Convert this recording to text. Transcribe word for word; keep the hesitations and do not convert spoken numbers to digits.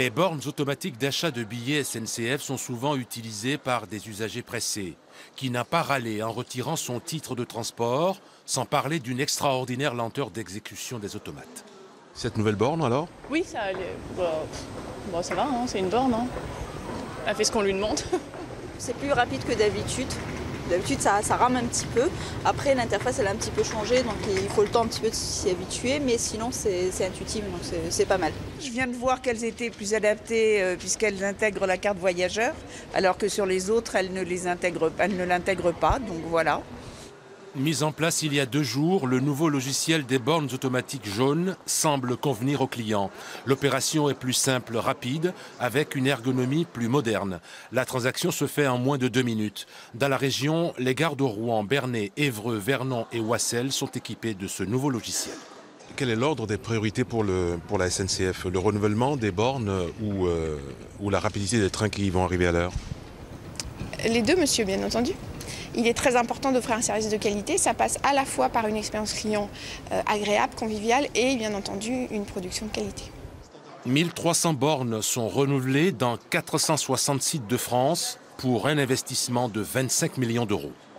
Les bornes automatiques d'achat de billets S N C F sont souvent utilisées par des usagers pressés. Qui n'a pas râlé en retirant son titre de transport, sans parler d'une extraordinaire lenteur d'exécution des automates. Cette nouvelle borne alors? Oui, ça, elle est- bah, bah, ça va, hein, c'est une borne. Hein. Elle fait ce qu'on lui demande. C'est plus rapide que d'habitude. D'habitude, ça, ça rame un petit peu. Après, l'interface, elle a un petit peu changé, donc il faut le temps un petit peu de s'y habituer. Mais sinon, c'est intuitif, donc c'est pas mal. Je viens de voir qu'elles étaient plus adaptées euh, puisqu'elles intègrent la carte voyageur, alors que sur les autres, elles ne les intègrent, elles ne l'intègrent pas. Donc voilà. Mis en place il y a deux jours, le nouveau logiciel des bornes automatiques jaunes semble convenir aux clients. L'opération est plus simple, rapide, avec une ergonomie plus moderne. La transaction se fait en moins de deux minutes. Dans la région, les gares de Rouen, Bernay, Évreux, Vernon et Oissel sont équipées de ce nouveau logiciel. Quel est l'ordre des priorités pour, le, pour la S N C F? Le renouvellement des bornes ou, euh, ou la rapidité des trains qui vont arriver à l'heure? Les deux, monsieur, bien entendu. Il est très important d'offrir un service de qualité. Ça passe à la fois par une expérience client euh, agréable, conviviale et bien entendu une production de qualité. mille trois cents bornes sont renouvelées dans quatre cent soixante sites de France pour un investissement de vingt-cinq millions d'euros.